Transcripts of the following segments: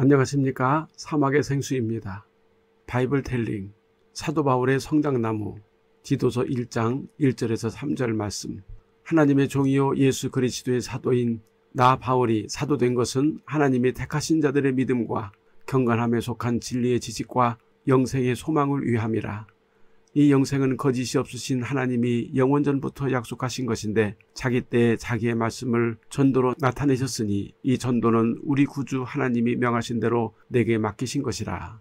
안녕하십니까? 사막의 생수입니다. 바이블 텔링, 사도 바울의 성장나무, 디도서 1장 1절에서 3절 말씀. 하나님의 종이요 예수 그리스도의 사도인 나 바울이 사도된 것은 하나님이 택하신 자들의 믿음과 경건함에 속한 진리의 지식과 영생의 소망을 위함이라. 이 영생은 거짓이 없으신 하나님이 영원전부터 약속하신 것인데 자기 때에 자기의 말씀을 전도로 나타내셨으니 이 전도는 우리 구주 하나님이 명하신 대로 내게 맡기신 것이라.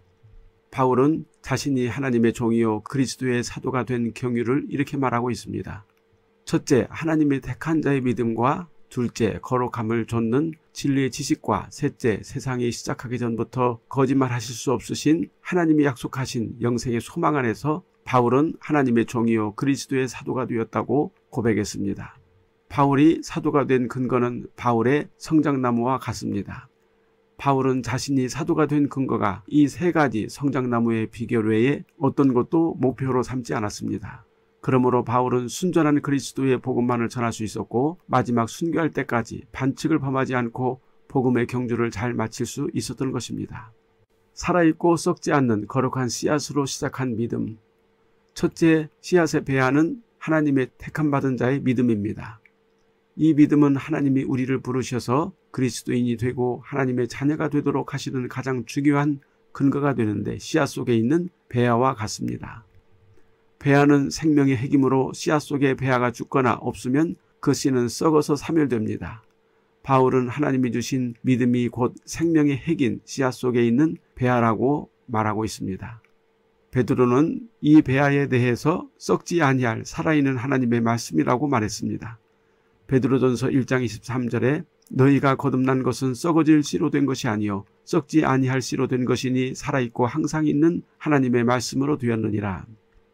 바울은 자신이 하나님의 종이요 그리스도의 사도가 된 경유를 이렇게 말하고 있습니다. 첫째, 하나님의 택한 자의 믿음과 둘째, 거룩함을 좇는 진리의 지식과 셋째, 세상이 시작하기 전부터 거짓말하실 수 없으신 하나님이 약속하신 영생의 소망 안에서 바울은 하나님의 종이요 그리스도의 사도가 되었다고 고백했습니다. 바울이 사도가 된 근거는 바울의 성장나무와 같습니다. 바울은 자신이 사도가 된 근거가 이 세 가지 성장나무의 비결 외에 어떤 것도 목표로 삼지 않았습니다. 그러므로 바울은 순전한 그리스도의 복음만을 전할 수 있었고 마지막 순교할 때까지 반칙을 범하지 않고 복음의 경주를 잘 마칠 수 있었던 것입니다. 살아있고 썩지 않는 거룩한 씨앗으로 시작한 믿음. 첫째, 씨앗의 배아는 하나님의 택함받은 자의 믿음입니다. 이 믿음은 하나님이 우리를 부르셔서 그리스도인이 되고 하나님의 자녀가 되도록 하시는 가장 중요한 근거가 되는데 씨앗 속에 있는 배아와 같습니다. 배아는 생명의 핵이므로 씨앗 속에 배아가 죽거나 없으면 그 씨는 썩어서 사멸됩니다. 바울은 하나님이 주신 믿음이 곧 생명의 핵인 씨앗 속에 있는 배아라고 말하고 있습니다. 베드로는 이 배아에 대해서 썩지 아니할 살아있는 하나님의 말씀이라고 말했습니다. 베드로전서 1장 23절에 너희가 거듭난 것은 썩어질 씨로 된 것이 아니요 썩지 아니할 씨로 된 것이니 살아있고 항상 있는 하나님의 말씀으로 되었느니라.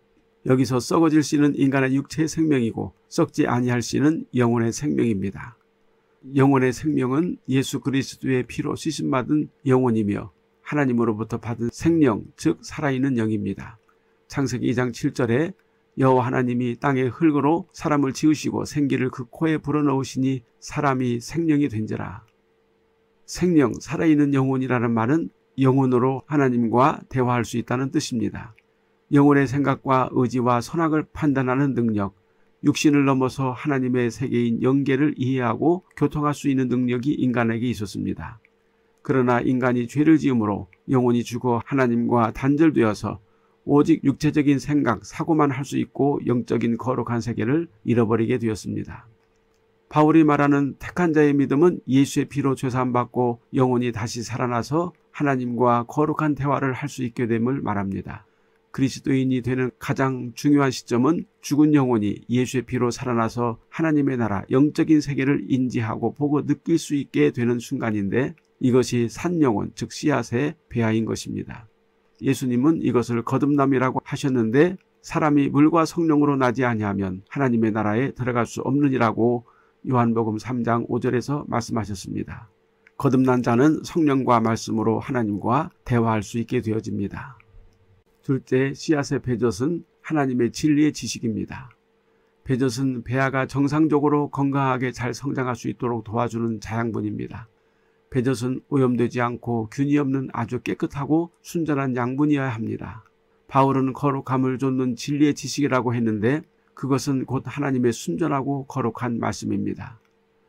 여기서 썩어질 씨는 인간의 육체의 생명이고 썩지 아니할 씨는 영혼의 생명입니다. 영혼의 생명은 예수 그리스도의 피로 씻음받은 영혼이며 하나님으로부터 받은 생명, 즉 살아있는 영입니다. 창세기 2장 7절에 여호와 하나님이 땅의 흙으로 사람을 지으시고 생기를 그 코에 불어넣으시니 사람이 생명이 된지라. 생명, 살아있는 영혼이라는 말은 영혼으로 하나님과 대화할 수 있다는 뜻입니다. 영혼의 생각과 의지와 선악을 판단하는 능력, 육신을 넘어서 하나님의 세계인 영계를 이해하고 교통할 수 있는 능력이 인간에게 있었습니다. 그러나 인간이 죄를 지음으로 영혼이 죽어 하나님과 단절되어서 오직 육체적인 생각, 사고만 할 수 있고 영적인 거룩한 세계를 잃어버리게 되었습니다. 바울이 말하는 택한 자의 믿음은 예수의 피로 죄사함받고 영혼이 다시 살아나서 하나님과 거룩한 대화를 할 수 있게 됨을 말합니다. 그리스도인이 되는 가장 중요한 시점은 죽은 영혼이 예수의 피로 살아나서 하나님의 나라, 영적인 세계를 인지하고 보고 느낄 수 있게 되는 순간인데 이것이 산 영혼, 즉 씨앗의 배아인 것입니다. 예수님은 이것을 거듭남이라고 하셨는데 사람이 물과 성령으로 나지 아니하면 하나님의 나라에 들어갈 수 없느니라고 요한복음 3장 5절에서 말씀하셨습니다. 거듭난 자는 성령과 말씀으로 하나님과 대화할 수 있게 되어집니다. 둘째, 씨앗의 배젖은 하나님의 진리의 지식입니다. 배젖은 배아가 정상적으로 건강하게 잘 성장할 수 있도록 도와주는 자양분입니다. 배젖은 오염되지 않고 균이 없는 아주 깨끗하고 순전한 양분이어야 합니다. 바울은 거룩함을 좇는 진리의 지식이라고 했는데 그것은 곧 하나님의 순전하고 거룩한 말씀입니다.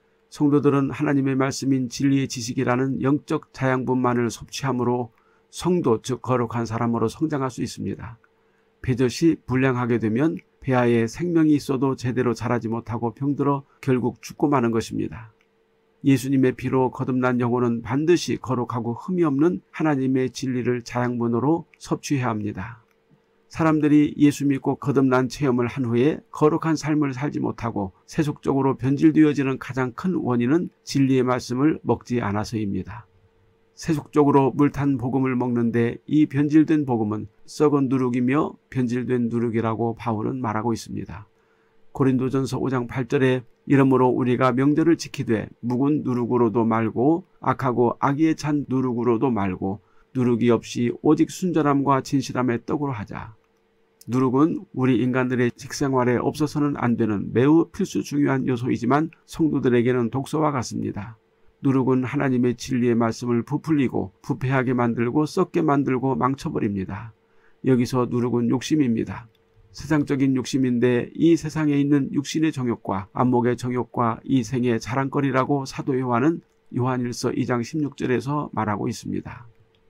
성도들은 하나님의 말씀인 진리의 지식이라는 영적 자양분만을 섭취함으로 성도 즉 거룩한 사람으로 성장할 수 있습니다. 배젖이 불량하게 되면 배아에 생명이 있어도 제대로 자라지 못하고 병들어 결국 죽고 마는 것입니다. 예수님의 피로 거듭난 영혼은 반드시 거룩하고 흠이 없는 하나님의 진리를 자양분으로 섭취해야 합니다. 사람들이 예수 믿고 거듭난 체험을 한 후에 거룩한 삶을 살지 못하고 세속적으로 변질되어지는 가장 큰 원인은 진리의 말씀을 먹지 않아서입니다. 세속적으로 물탄 복음을 먹는데 이 변질된 복음은 썩은 누룩이며 변질된 누룩이라고 바울은 말하고 있습니다. 고린도전서 5장 8절에 이러므로 우리가 명절을 지키되 묵은 누룩으로도 말고 악하고 악의에 찬 누룩으로도 말고 누룩이 없이 오직 순전함과 진실함의 떡으로 하자. 누룩은 우리 인간들의 식생활에 없어서는 안 되는 매우 필수 중요한 요소이지만 성도들에게는 독소와 같습니다. 누룩은 하나님의 진리의 말씀을 부풀리고 부패하게 만들고 썩게 만들고 망쳐버립니다. 여기서 누룩은 욕심입니다. 세상적인 욕심인데 이 세상에 있는 육신의 정욕과 안목의 정욕과 이 생의 자랑거리라고 사도 요한은 요한일서 2장 16절에서 말하고 있습니다.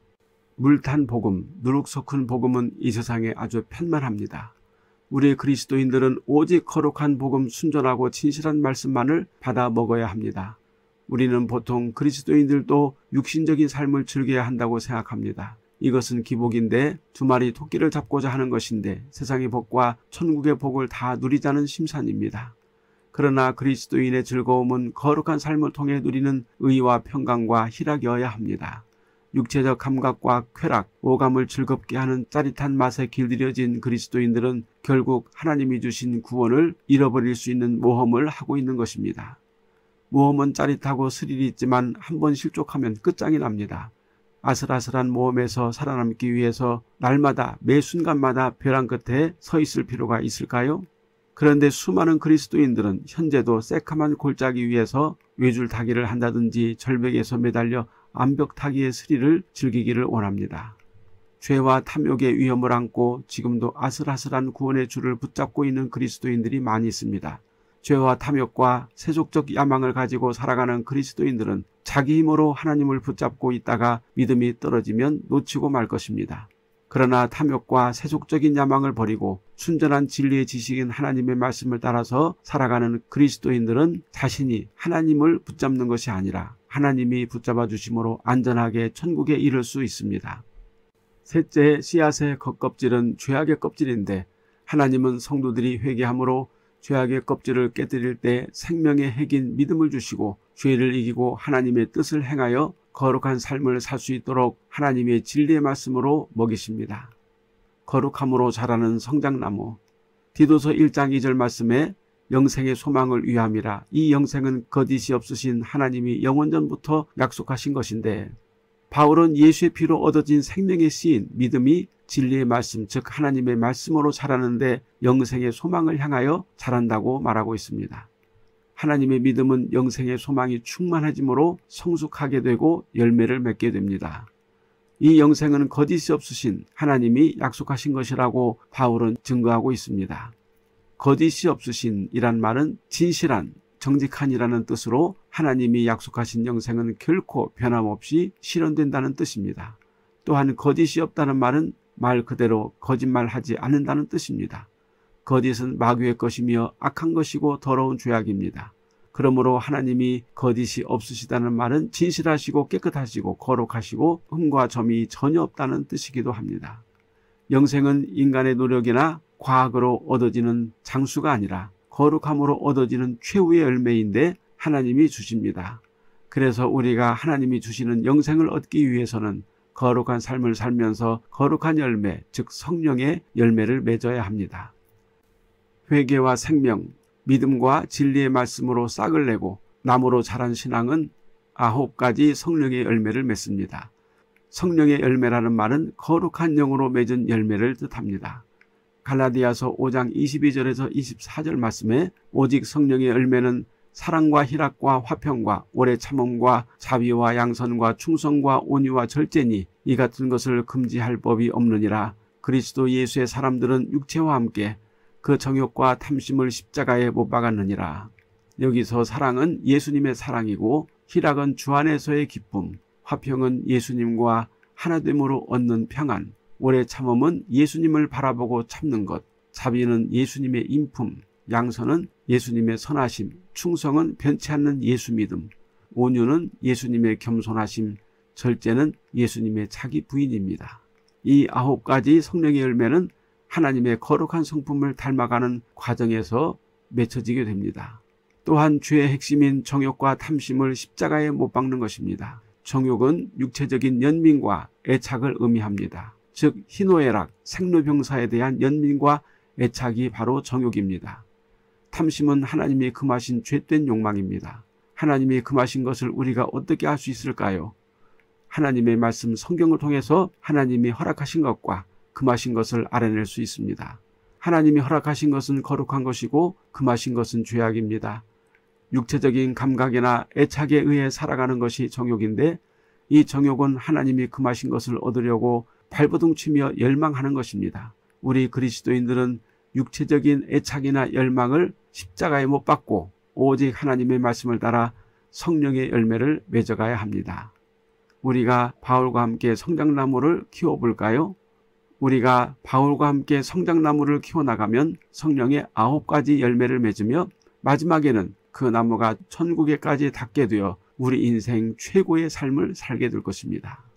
물탄 복음, 누룩 섞은 복음은 이 세상에 아주 편만합니다. 우리 그리스도인들은 오직 거룩한 복음, 순전하고 진실한 말씀만을 받아 먹어야 합니다. 우리는 보통 그리스도인들도 육신적인 삶을 즐겨야 한다고 생각합니다. 이것은 기복인데 두 마리 토끼를 잡고자 하는 것인데 세상의 복과 천국의 복을 다 누리자는 심산입니다. 그러나 그리스도인의 즐거움은 거룩한 삶을 통해 누리는 의와 평강과 희락이어야 합니다. 육체적 감각과 쾌락, 오감을 즐겁게 하는 짜릿한 맛에 길들여진 그리스도인들은 결국 하나님이 주신 구원을 잃어버릴 수 있는 모험을 하고 있는 것입니다. 모험은 짜릿하고 스릴이 있지만 한번 실족하면 끝장이 납니다. 아슬아슬한 모험에서 살아남기 위해서 날마다 매 순간마다 벼랑 끝에 서 있을 필요가 있을까요? 그런데 수많은 그리스도인들은 현재도 새카만 골짜기 위에서 외줄타기를 한다든지 절벽에서 매달려 암벽타기의 스릴을 즐기기를 원합니다. 죄와 탐욕의 위험을 안고 지금도 아슬아슬한 구원의 줄을 붙잡고 있는 그리스도인들이 많이 있습니다. 죄와 탐욕과 세속적 야망을 가지고 살아가는 그리스도인들은 자기 힘으로 하나님을 붙잡고 있다가 믿음이 떨어지면 놓치고 말 것입니다. 그러나 탐욕과 세속적인 야망을 버리고 순전한 진리의 지식인 하나님의 말씀을 따라서 살아가는 그리스도인들은 자신이 하나님을 붙잡는 것이 아니라 하나님이 붙잡아 주심으로 안전하게 천국에 이를 수 있습니다. 셋째, 씨앗의 겉껍질은 죄악의 껍질인데 하나님은 성도들이 회개함으로 죄악의 껍질을 깨뜨릴 때 생명의 핵인 믿음을 주시고 죄를 이기고 하나님의 뜻을 행하여 거룩한 삶을 살 수 있도록 하나님의 진리의 말씀으로 먹이십니다. 거룩함으로 자라는 성장나무. 디도서 1장 2절 말씀에 영생의 소망을 위함이라. 이 영생은 거짓이 없으신 하나님이 영원전부터 약속하신 것인데 바울은 예수의 피로 얻어진 생명의 씨인 믿음이 진리의 말씀, 즉 하나님의 말씀으로 자라는데 영생의 소망을 향하여 자란다고 말하고 있습니다. 하나님의 믿음은 영생의 소망이 충만해지므로 성숙하게 되고 열매를 맺게 됩니다. 이 영생은 거짓이 없으신 하나님이 약속하신 것이라고 바울은 증거하고 있습니다. 거짓이 없으신 이란 말은 진실한, 정직한이라는 뜻으로 하나님이 약속하신 영생은 결코 변함없이 실현된다는 뜻입니다. 또한 거짓이 없다는 말은 말 그대로 거짓말하지 않는다는 뜻입니다. 거짓은 마귀의 것이며 악한 것이고 더러운 죄악입니다. 그러므로 하나님이 거짓이 없으시다는 말은 진실하시고 깨끗하시고 거룩하시고 흠과 점이 전혀 없다는 뜻이기도 합니다. 영생은 인간의 노력이나 과학으로 얻어지는 장수가 아니라 거룩함으로 얻어지는 최후의 열매인데 하나님이 주십니다. 그래서 우리가 하나님이 주시는 영생을 얻기 위해서는 거룩한 삶을 살면서 거룩한 열매, 즉 성령의 열매를 맺어야 합니다. 회개와 생명, 믿음과 진리의 말씀으로 싹을 내고 나무로 자란 신앙은 9가지 성령의 열매를 맺습니다. 성령의 열매라는 말은 거룩한 영으로 맺은 열매를 뜻합니다. 갈라디아서 5장 22절에서 24절 말씀에 오직 성령의 열매는 사랑과 희락과 화평과 오래 참음과 자비와 양선과 충성과 온유와 절제니 이 같은 것을 금지할 법이 없느니라. 그리스도 예수의 사람들은 육체와 함께 그 정욕과 탐심을 십자가에 못 박았느니라. 여기서 사랑은 예수님의 사랑이고 희락은 주 안에서의 기쁨, 화평은 예수님과 하나됨으로 얻는 평안, 오래 참음은 예수님을 바라보고 참는 것, 자비는 예수님의 인품, 양선은 예수님의 선하심, 충성은 변치 않는 예수 믿음, 온유는 예수님의 겸손하심, 절제는 예수님의 자기 부인입니다. 이 9가지 성령의 열매는 하나님의 거룩한 성품을 닮아가는 과정에서 맺혀지게 됩니다. 또한 죄의 핵심인 정욕과 탐심을 십자가에 못 박는 것입니다. 정욕은 육체적인 연민과 애착을 의미합니다. 즉 희노애락, 생로병사에 대한 연민과 애착이 바로 정욕입니다. 탐심은 하나님이 금하신 죄된 욕망입니다. 하나님이 금하신 것을 우리가 어떻게 할 수 있을까요? 하나님의 말씀 성경을 통해서 하나님이 허락하신 것과 금하신 것을 알아낼 수 있습니다. 하나님이 허락하신 것은 거룩한 것이고 금하신 것은 죄악입니다. 육체적인 감각이나 애착에 의해 살아가는 것이 정욕인데, 이 정욕은 하나님이 금하신 것을 얻으려고 발버둥치며 열망하는 것입니다. 우리 그리스도인들은 육체적인 애착이나 열망을 십자가에 못 박고 오직 하나님의 말씀을 따라 성령의 열매를 맺어가야 합니다. 우리가 바울과 함께 성장나무를 키워볼까요? 우리가 바울과 함께 성장나무를 키워나가면 성령의 9가지 열매를 맺으며 마지막에는 그 나무가 천국에까지 닿게 되어 우리 인생 최고의 삶을 살게 될 것입니다.